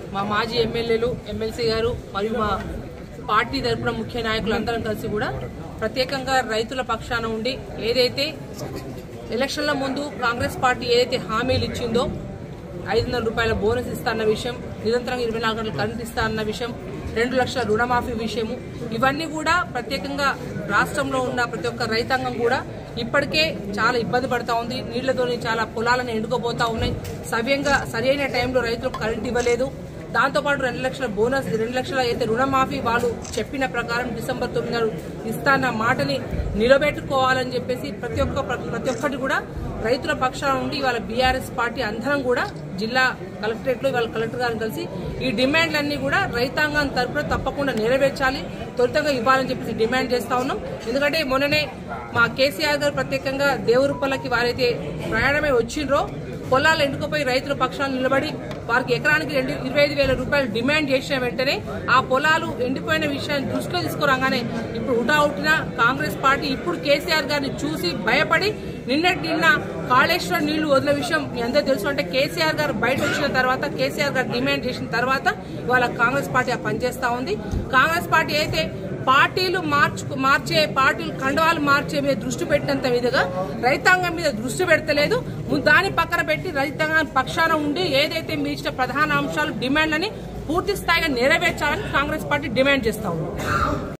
మా మాజీ ఎమ్మెల్యేలు ఎమ్మెల్సీ గారు మరియు మా పార్టీ తరపున ముఖ్య నాయకులందరం కలిసి కూడా ప్రత్యేకంగా రైతుల పక్షాన ఉండి ఏదైతే ఎలక్షన్ల ముందు కాంగ్రెస్ పార్టీ ఏదైతే హామీలు ఇచ్చిందో 500 రూపాయల బోనస్ ఇస్తారన్న విషయం, నిరంతరంగా 24 గంటలు కరెంట్ ఇస్తారన్న విషయం, 2 లక్షల రుణమాఫీ విషయము, ఇవన్నీ కూడా ప్రత్యేకంగా రాష్ట్రంలో ఉన్న ప్రతి ఒక్క రైతాంగం కూడా ఇప్పటికే చాలా ఇబ్బంది పడతా ఉంది. నీళ్లతోని చాలా పొలాలను ఎండుకోపోతా ఉన్నాయి. సవ్యంగా సరైన టైంలో రైతులకు కరెంట్ ఇవ్వలేదు. దాంతోపాటు 2 లక్షల బోనస్, 2 లక్షల అయితే రుణమాఫీ వాళ్ళు చెప్పిన ప్రకారం డిసెంబర్ 9 నాడు ఇస్తాన్న మాటని నిలబెట్టుకోవాలని చెప్పేసి ప్రతి ఒక్కటి కూడా రైతుల పక్షాన ఉండి ఇవాళ బీఆర్ఎస్ పార్టీ అందరం కూడా జిల్లా కలెక్టరేట్ లో ఇవాళ కలెక్టర్ గారిని కలిసి ఈ డిమాండ్లన్నీ కూడా రైతాంగం తరపున తప్పకుండా నెరవేర్చాలి, త్వరితంగా ఇవ్వాలని చెప్పేసి డిమాండ్ చేస్తా ఉన్నాం. ఎందుకంటే మొన్ననే మా కేసీఆర్ గారు ప్రత్యేకంగా దేవురుపల్లకి వారైతే ప్రయాణమే వచ్చిండ్రో పొలాలు ఎండుకుపోయి రైతుల పక్షాలు నిలబడి వారికి ఎకరానికి 25,000 రూపాయలు డిమాండ్ చేసిన వెంటనే ఆ పొలాలు ఎండిపోయిన విషయాన్ని దృష్టిలో తీసుకురాగానే ఇప్పుడు హుటాహుటిన కాంగ్రెస్ పార్టీ ఇప్పుడు కేసీఆర్ గారిని చూసి భయపడి నిన్న కాళేశ్వరం నీళ్లు వదిలే విషయం మీ అందరూ తెలుసు. అంటే కేసీఆర్ గారు బయట వచ్చిన తర్వాత, కేసీఆర్ గారు డిమాండ్ చేసిన తర్వాత ఇవాళ కాంగ్రెస్ పార్టీ కంజేస్తా ఉంది. కాంగ్రెస్ పార్టీ అయితే పార్టీలు పార్టీలు కండవాలు మార్చే మీద దృష్టి పెట్టినంత విధంగా రైతాంగం మీద దృష్టి పెడతలేదు. దాని పక్కన పెట్టి రైతాంగం పక్షాన ఉండి ఏదైతే మీ ఇచ్చిన ప్రధాన అంశాలు డిమాండ్లని పూర్తి స్థాయిగా నెరవేర్చాలని కాంగ్రెస్ పార్టీ డిమాండ్ చేస్తా ఉంది.